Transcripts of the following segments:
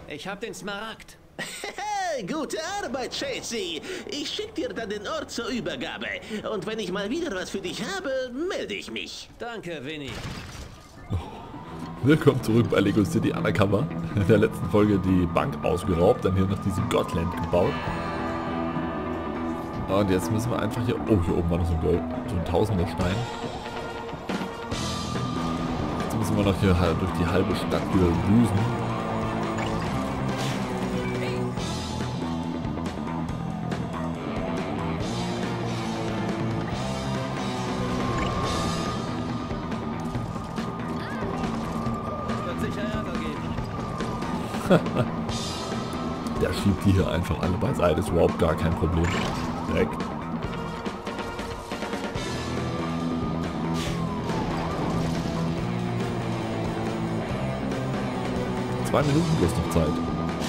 Ich hab den Smaragd. Gute Arbeit, Chasey. Ich schick dir dann den Ort zur Übergabe. Und wenn ich mal wieder was für dich habe, melde ich mich. Danke, Winnie. Willkommen zurück bei Lego City Undercover. In der letzten Folge die Bank ausgeraubt, dann hier noch diese Godland gebaut. Und jetzt müssen wir einfach hier... Oh, hier oben war noch so ein Tausender Stein. Jetzt müssen wir noch hier durch die halbe Stadt wieder düsen. Der schiebt die hier einfach alle beiseite, ist überhaupt gar kein Problem. Weg. Zwei Minuten bloß noch Zeit.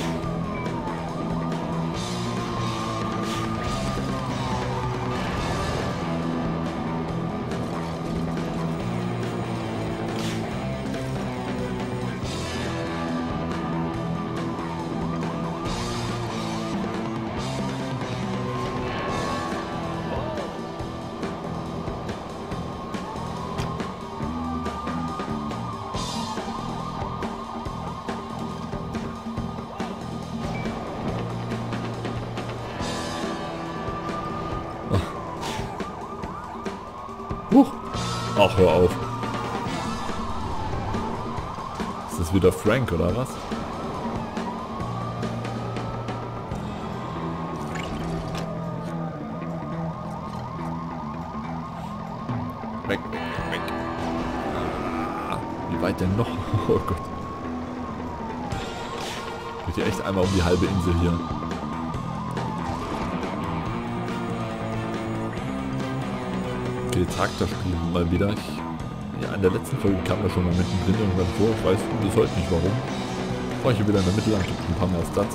Huch. Ach, hör auf. Ist das wieder Frank, oder was? Weg, weg, weg. Wie weit denn noch? Oh Gott. Geht hier echt einmal um die halbe Insel hier. Traktor spielen mal wieder. Ja, in der letzten Folge kam da schon mal mittendrin irgendwann vor. Ich weiß bis heute nicht warum. War ich hier wieder in der Mitte lang, gibt ein paar mehr Stats.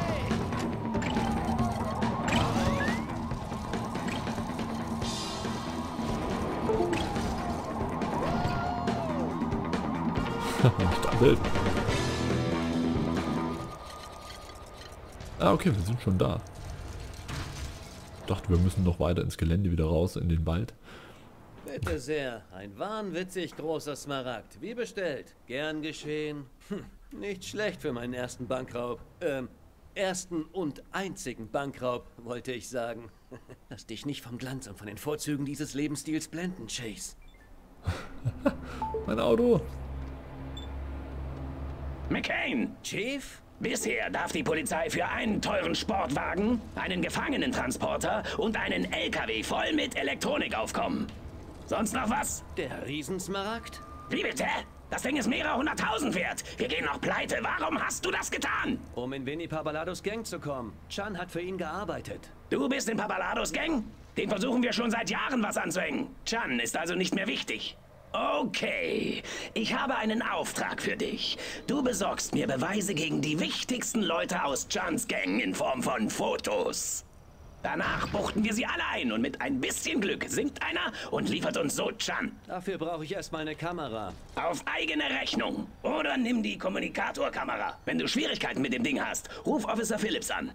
Stapel. Ah, okay, wir sind schon da. Ich dachte, wir müssen noch weiter ins Gelände wieder raus, in den Wald. Bitte sehr. Ein wahnwitzig großer Smaragd. Wie bestellt. Gern geschehen. Nicht schlecht für meinen ersten Bankraub. Ersten und einzigen Bankraub, wollte ich sagen. Lass dich nicht vom Glanz und von den Vorzügen dieses Lebensstils blenden, Chase. Mein Auto. McCain! Chief? Bisher darf die Polizei für einen teuren Sportwagen, einen Gefangenentransporter und einen LKW voll mit Elektronik aufkommen. Sonst noch was? Der Riesensmaragd? Wie bitte? Das Ding ist mehrere hunderttausend wert. Wir gehen noch pleite. Warum hast du das getan? Um in Vinnie Papalados Gang zu kommen. Chan hat für ihn gearbeitet. Du bist in Papalados Gang? Den versuchen wir schon seit Jahren was anzuhängen. Chan ist also nicht mehr wichtig. Okay, ich habe einen Auftrag für dich. Du besorgst mir Beweise gegen die wichtigsten Leute aus Chans Gang in Form von Fotos. Danach buchten wir sie alle ein und mit ein bisschen Glück singt einer und liefert uns so Chan. Dafür brauche ich erstmal eine Kamera. Auf eigene Rechnung. Oder nimm die Kommunikatorkamera. Wenn du Schwierigkeiten mit dem Ding hast, ruf Officer Phillips an.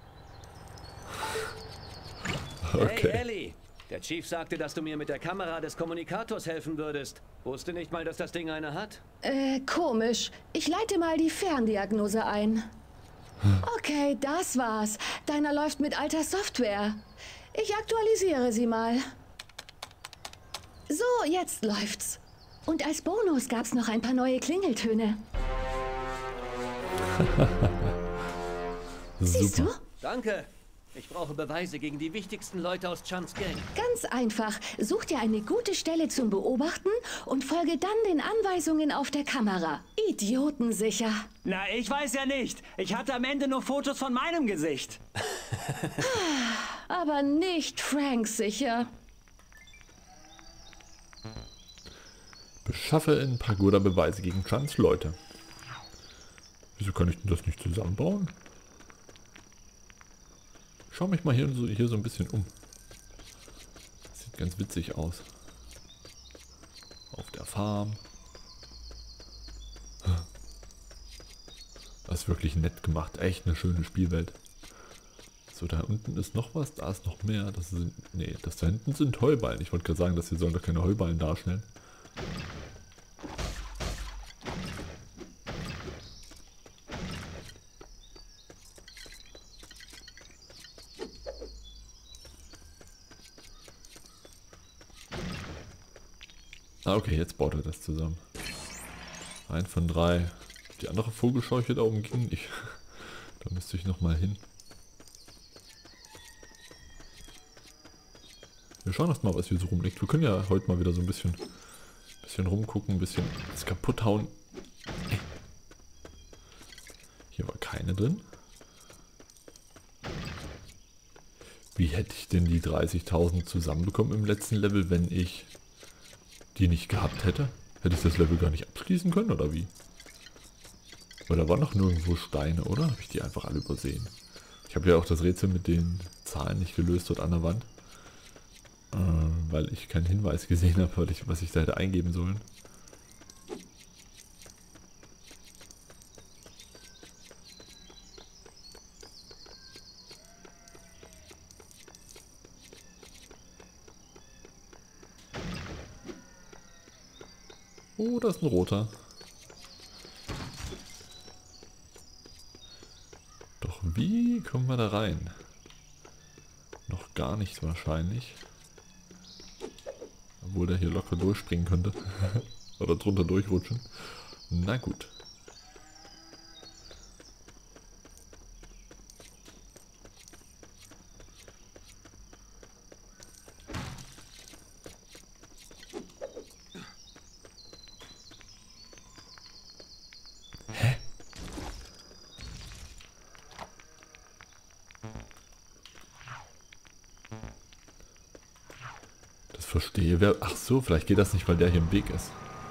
Okay. Hey Ellie, der Chief sagte, dass du mir mit der Kamera des Kommunikators helfen würdest. Wusste nicht mal, dass das Ding eine hat? Komisch. Ich leite mal die Ferndiagnose ein. Okay, das war's. Deiner läuft mit alter Software. Ich aktualisiere sie mal. So, jetzt läuft's. Und als Bonus gab's noch ein paar neue Klingeltöne. Siehst du? Danke. Ich brauche Beweise gegen die wichtigsten Leute aus Chans Gang. Ganz einfach. Such dir eine gute Stelle zum Beobachten und folge dann den Anweisungen auf der Kamera. Idiotensicher. Na, ich weiß ja nicht. Ich hatte am Ende nur Fotos von meinem Gesicht. Aber nicht Franks sicher. Beschaffe in Pagoda Beweise gegen Chans Leute. Wieso kann ich denn das nicht zusammenbauen? Schau mich mal hier so ein bisschen um. Das sieht ganz witzig aus. Auf der Farm. Das ist wirklich nett gemacht. Echt eine schöne Spielwelt. So, da unten ist noch was. Da ist noch mehr. Das sind, nee, das da hinten sind Heuballen. Ich wollte gerade sagen, dass hier sollen doch keine Heuballen darstellen. Ah, okay, jetzt baut er das zusammen. 1 von 3. Die andere Vogelscheuche da oben ging nicht. Da müsste ich nochmal hin. Wir schauen erst mal, was hier so rumliegt. Wir können ja heute mal wieder so ein bisschen rumgucken, ein bisschen das kaputt hauen. Hier war keine drin. Wie hätte ich denn die 30.000 zusammenbekommen im letzten Level, wenn ich die nicht gehabt hätte? Hätte ich das Level gar nicht abschließen können, oder wie? Weil da waren noch nirgendwo Steine, oder? Habe ich die einfach alle übersehen? Ich habe ja auch das Rätsel mit den Zahlen nicht gelöst dort an der Wand. Weil ich keinen Hinweis gesehen habe, was ich da hätte eingeben sollen. Oh, da ist ein roter. Doch wie kommen wir da rein? Noch gar nicht wahrscheinlich. Obwohl der hier locker durchspringen könnte. Oder drunter durchrutschen. Na gut. Verstehe, wer... Ach so, vielleicht geht das nicht, weil der hier im Weg ist.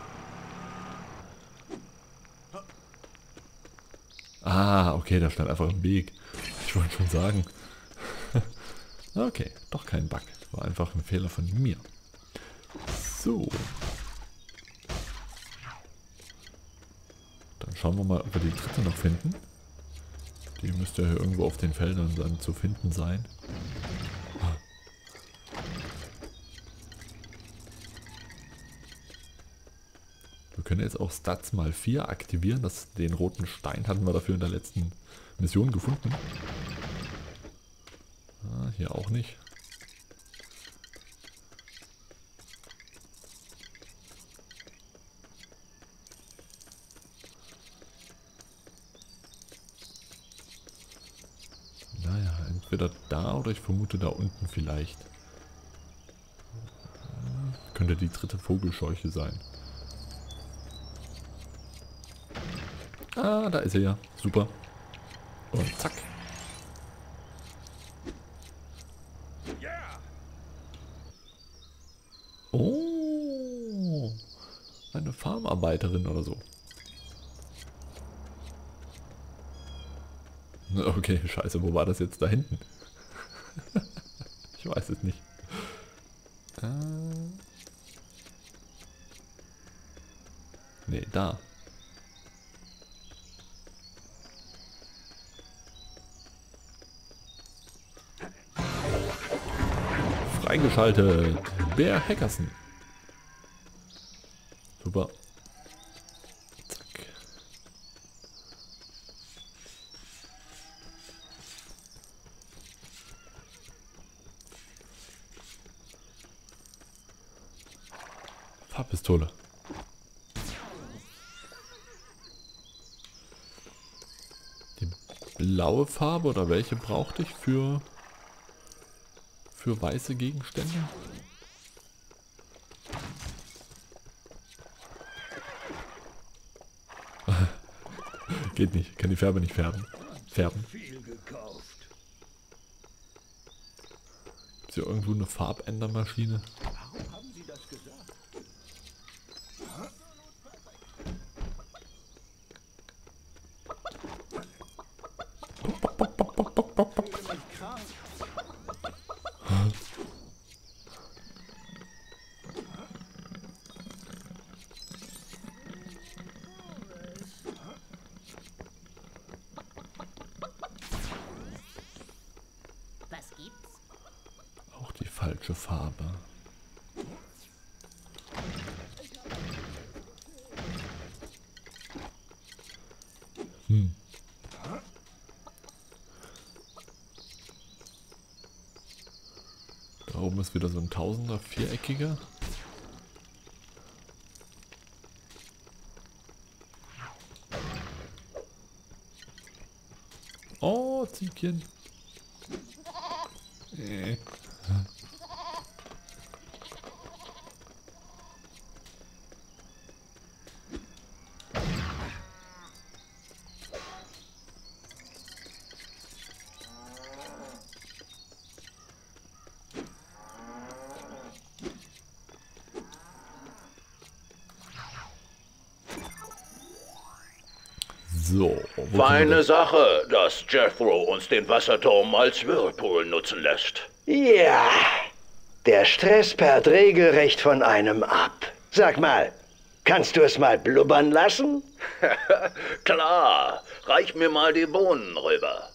Ah, okay, der stand einfach im Weg. Ich wollte schon sagen. Okay, doch kein Bug. War einfach ein Fehler von mir. So. Dann schauen wir mal, ob wir die dritte noch finden. Die müsste ja hier irgendwo auf den Feldern dann zu finden sein. Wir können jetzt auch Stats mal 4 aktivieren. Den roten Stein hatten wir dafür in der letzten Mission gefunden. Ah, hier auch nicht. Naja, entweder da oder ich vermute da unten vielleicht. Könnte die dritte Vogelscheuche sein. Ah, da ist er ja. Super. Und zack. Oh. Eine Farmarbeiterin oder so. Okay, scheiße, wo war das jetzt da hinten? Ich weiß es nicht. Nee, da. Freigeschaltet. Bear Hackerson. Super. Zack. Farbpistole. Die blaue Farbe oder welche brauchte ich für weiße Gegenstände? Geht nicht, kann die Farbe nicht färben. Ist hier irgendwo eine Farbändermaschine? Warum haben Sie das gesagt? falsche Farbe. Da oben ist wieder so ein Tausender, viereckiger. Oh, Ziegchen. So. Feine Sache, dass Jethro uns den Wasserturm als Whirlpool nutzen lässt. Ja, der Stress perlt regelrecht von einem ab. Sag mal, kannst du es mal blubbern lassen? Klar, reich mir mal die Bohnen rüber.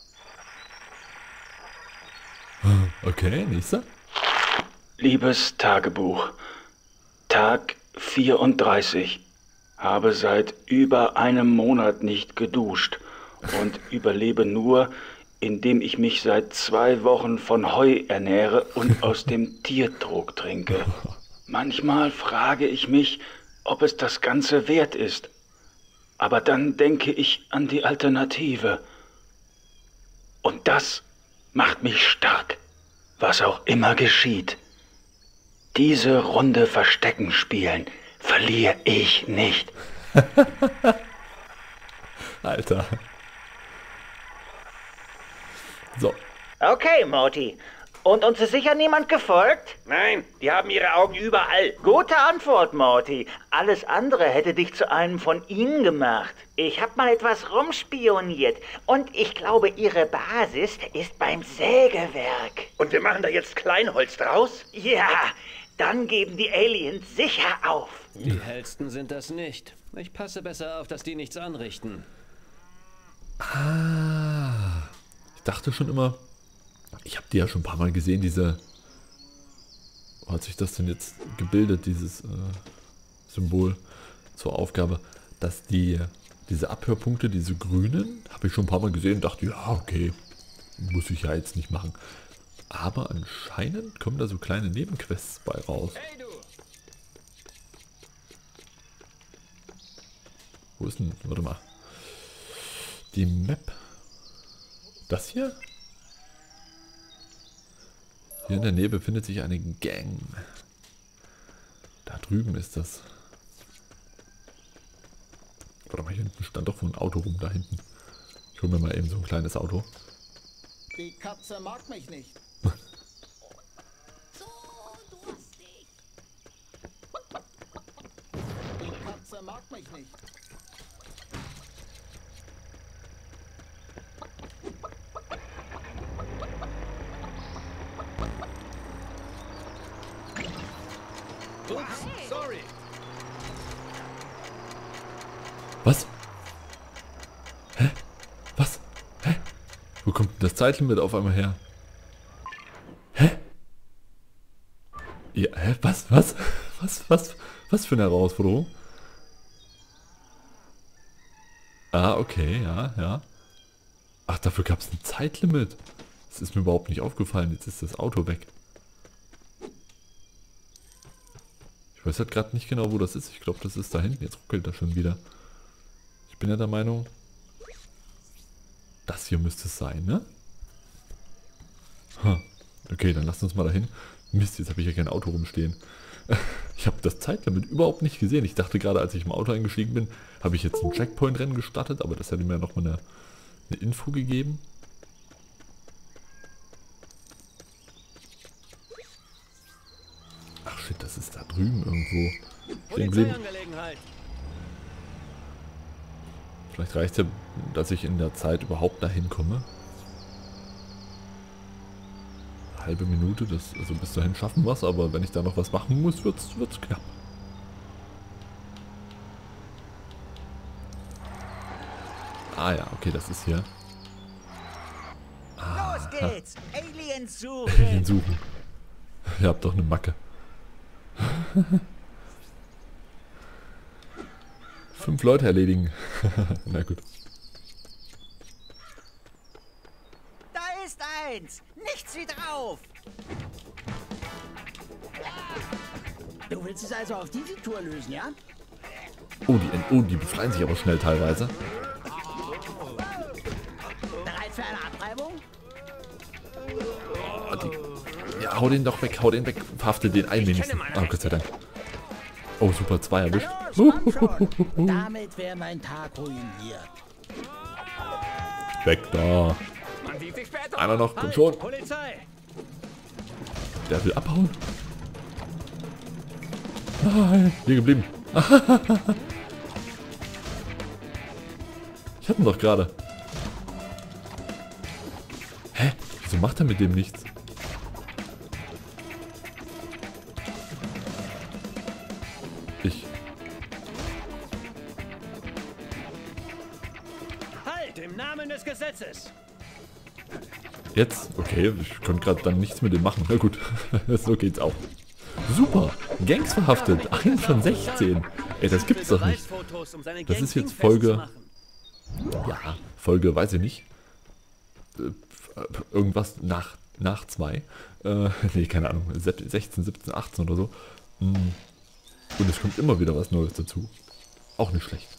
Okay, nächster. Liebes Tagebuch, Tag 34. Habe seit über einem Monat nicht geduscht und überlebe nur, indem ich mich seit 2 Wochen von Heu ernähre und aus dem Tiertrog trinke. Manchmal frage ich mich, ob es das Ganze wert ist. Aber dann denke ich an die Alternative. Und das macht mich stark, was auch immer geschieht. Diese Runde Verstecken spielen verliere ich nicht. Alter. So. Okay, Morty. Und uns ist sicher niemand gefolgt? Nein, die haben ihre Augen überall. Gute Antwort, Morty. Alles andere hätte dich zu einem von ihnen gemacht. Ich habe mal etwas rumspioniert und ich glaube, ihre Basis ist beim Sägewerk. Und wir machen da jetzt Kleinholz draus? Ja, dann geben die Aliens sicher auf. Die hellsten sind das nicht. Ich passe besser auf, dass die nichts anrichten. Ah. Ich dachte schon immer, ich habe die ja schon ein paar Mal gesehen, diese... Wo hat sich das denn jetzt gebildet, dieses Symbol zur Aufgabe, dass diese Abhörpunkte, diese grünen, habe ich schon ein paar Mal gesehen und dachte, ja, okay, muss ich ja jetzt nicht machen. Aber anscheinend kommen da so kleine Nebenquests bei raus. Hey, du! Wo ist denn? Warte mal. Die Map. Das hier? Hier in der Nähe befindet sich eine Gang. Da drüben ist das. Warte mal, hier hinten stand doch wohl ein Auto rum, da hinten. Ich hole mir mal eben so ein kleines Auto. Die Katze mag mich nicht. Die Katze mag mich nicht. Ups, sorry. Was? Hä? Was? Hä? Wo kommt denn das Zeitlimit auf einmal her? Hä? Ja, hä? Was? Was für eine Herausforderung? Ah, okay, ja. Ach, dafür gab es ein Zeitlimit. Das ist mir überhaupt nicht aufgefallen. Jetzt ist das Auto weg. Ich weiß halt gerade nicht genau, wo das ist. Ich glaube, das ist da hinten. Jetzt ruckelt das schon wieder. Ich bin ja der Meinung, das hier müsste es sein, ne? Okay, dann lasst uns mal dahin. Mist, jetzt habe ich ja kein Auto rumstehen. Ich habe das Zeitlimit überhaupt nicht gesehen. Ich dachte gerade, als ich im Auto eingestiegen bin, habe ich jetzt ein Checkpoint-Rennen gestartet, aber das hätte mir ja nochmal eine Info gegeben. Ach shit, das ist da drüben irgendwo stehen geblieben. Vielleicht reicht es ja, dass ich in der Zeit überhaupt dahin komme. Eine halbe Minute, also bis dahin schaffen wir es, aber wenn ich da noch was machen muss, wird's knapp. Ah ja, okay, das ist hier. Los geht's! Aliens suchen! Alien suchen. Ihr habt doch eine Macke. 5 Leute erledigen. Na gut. Da ist eins. Nichts wie drauf. Du willst es also auf diese Tour lösen, ja? Oh, die befreien sich aber schnell teilweise. Bereit für eine Abtreibung? Oh, ja, hau den doch weg, hau den weg. Verhaftet den ein wenigstens. Oh, Gott sei Dank. Oh, super, 2 erwischt. Damit wäre mein Tag ruiniert. Weg da. Einer noch, komm schon. Der will abhauen. Nein, hier geblieben. Ich hatte ihn doch gerade. Hä? Wieso macht er mit dem nichts? Halt, im Namen des Gesetzes! Jetzt? Okay, ich konnte gerade dann nichts mit dem machen. Na gut, so geht's auch. Super, Gangs verhaftet. 1 von 16. Ey, das gibt's doch nicht. Das ist jetzt Folge... Ja, Folge, weiß ich nicht. Irgendwas nach 2. Nee, keine Ahnung. 16, 17, 18 oder so. Und es kommt immer wieder was Neues dazu. Auch nicht schlecht.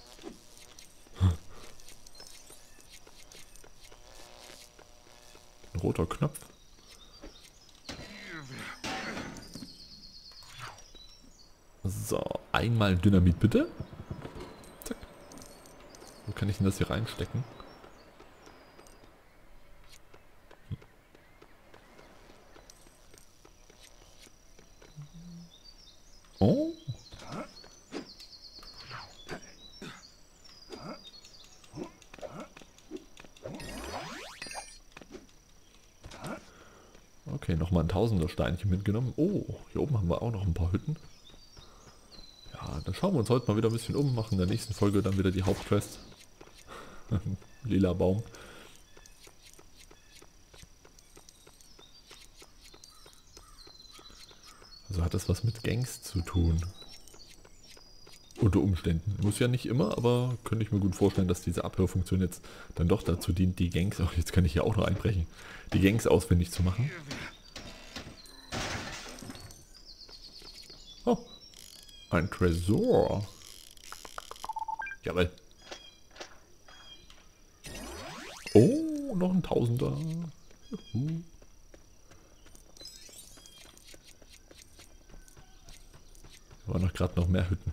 Ein roter Knopf. So, einmal Dynamit bitte. Zack. Wo kann ich denn das hier reinstecken? Oh. Okay, nochmal ein 1000er Steinchen mitgenommen. Oh, hier oben haben wir auch noch ein paar Hütten. Ja, dann schauen wir uns heute mal wieder ein bisschen um, machen in der nächsten Folge dann wieder die Hauptquest. Lila Baum. Also hat das was mit Gangs zu tun. Unter Umständen. Muss ja nicht immer, aber könnte ich mir gut vorstellen, dass diese Abhörfunktion jetzt dann doch dazu dient, die Gangs... Ach, jetzt kann ich hier auch noch einbrechen. Die Gangs ausfindig zu machen. Oh. Ein Tresor. Jawohl. Oh, noch ein 1000er. Juhu. Da waren gerade noch mehr Hütten.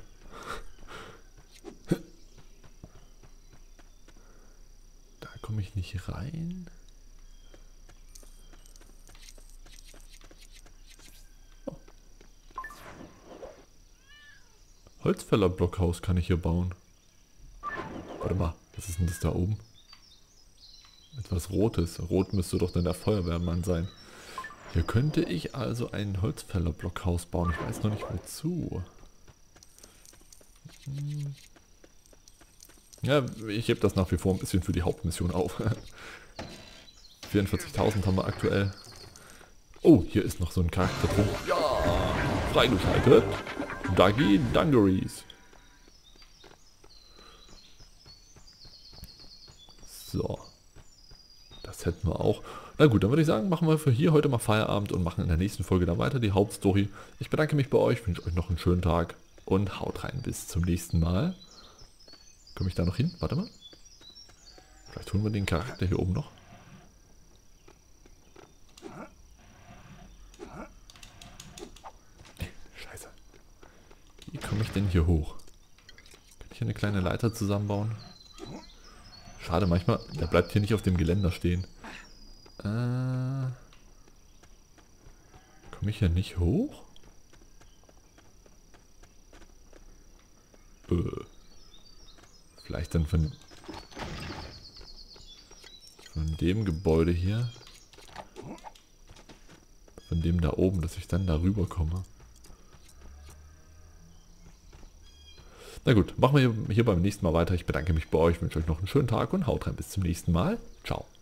Da komme ich nicht rein. Oh. Holzfäller-Blockhaus kann ich hier bauen. Warte mal, was ist denn das da oben? Etwas Rotes. Rot müsste doch dann der Feuerwehrmann sein. Hier könnte ich also ein Holzfäller-Blockhaus bauen. Ich weiß noch nicht wozu. Ja, ich hebe das nach wie vor ein bisschen für die Hauptmission auf. 44.000 haben wir aktuell. Oh, hier ist noch so ein Charakter drin. Ja, freigeschaltet. Duggy Dungarees. So. Das hätten wir auch. Na gut, dann würde ich sagen, machen wir für hier heute mal Feierabend und machen in der nächsten Folge dann weiter die Hauptstory. Ich bedanke mich bei euch, wünsche euch noch einen schönen Tag und haut rein. Bis zum nächsten Mal. Komme ich da noch hin? Warte mal. Vielleicht holen wir den Charakter hier oben noch. Scheiße. Wie komme ich denn hier hoch? Kann ich hier eine kleine Leiter zusammenbauen? Schade, manchmal, der bleibt hier nicht auf dem Geländer stehen. Komme ich hier nicht hoch? Vielleicht dann von dem Gebäude hier. Von dem da oben, dass ich dann darüber komme. Na gut, machen wir hier beim nächsten Mal weiter. Ich bedanke mich bei euch, wünsche euch noch einen schönen Tag und haut rein bis zum nächsten Mal. Ciao.